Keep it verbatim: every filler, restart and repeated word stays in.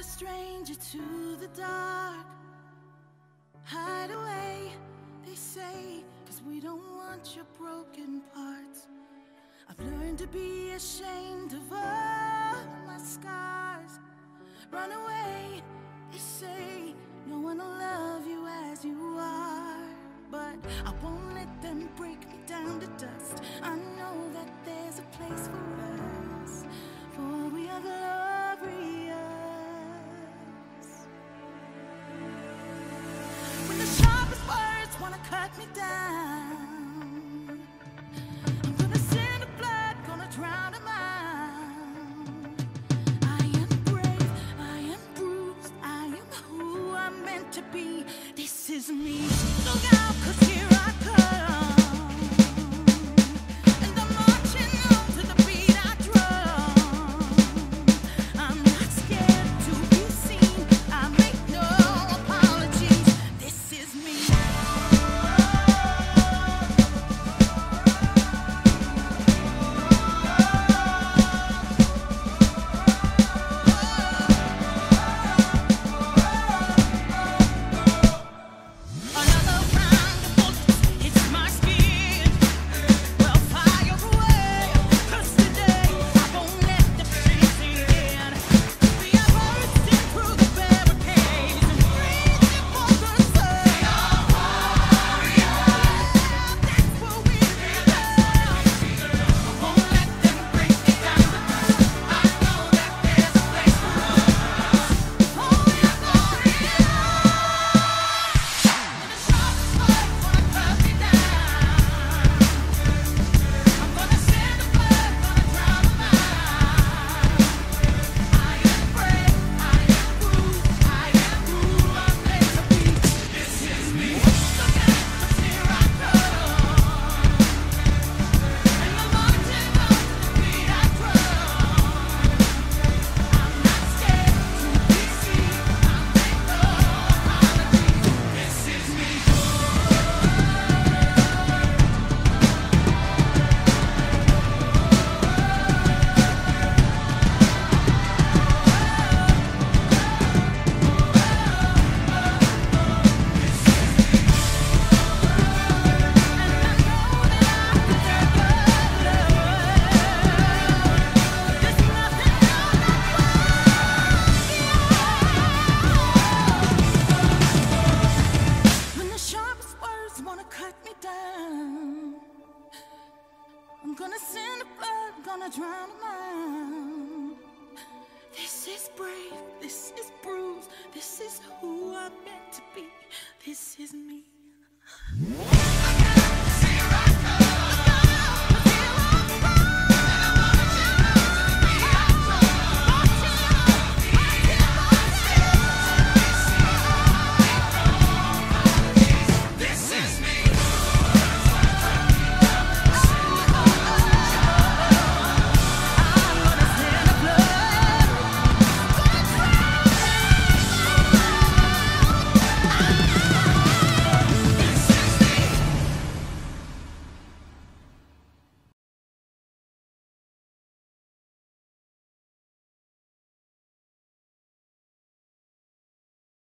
a stranger to the dark. Hide away, they say, 'cause we don't want your broken parts. I've learned to be ashamed of all my scars. Run away, they say, no one will love you as you are. But I won't let them break me down to dust. I know that there's a place for us, for we are glorious. When the sharpest words wanna cut me down, I'm gonna send the blood, gonna drown them out. I am brave, I am bruised, I am who I'm meant to be. This is me. So God